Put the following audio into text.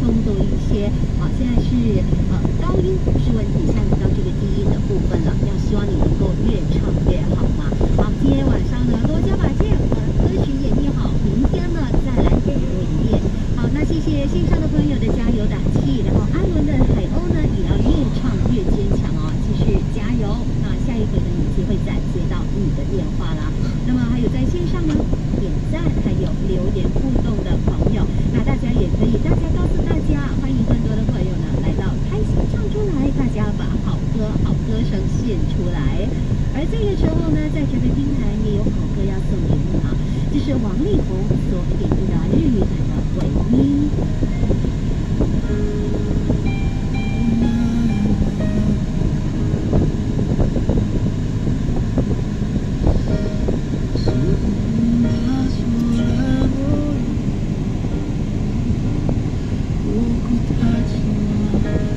中的一些现在是高音不是问题，下面到这个低音的部分了，要希望你能够越唱越好嘛。好，今天晚上呢，罗家把这歌曲演绎好，明天呢再来演一遍。好，那谢谢线上的朋友的加油打气，然后阿伦的海鸥呢也要越唱越坚强哦，继续加油。那下一回呢有机会再接到你的电话啦。那么还有在线上呢点赞还有留言互动的朋友，那大家也可以，大家告诉大家，欢迎更多的朋友呢来到开心唱出来，大家把好歌声献出来。而这个时候呢，在这个平台也有好歌要送给你啊，这是王力宏所演绎的日语版的《唯一》。 我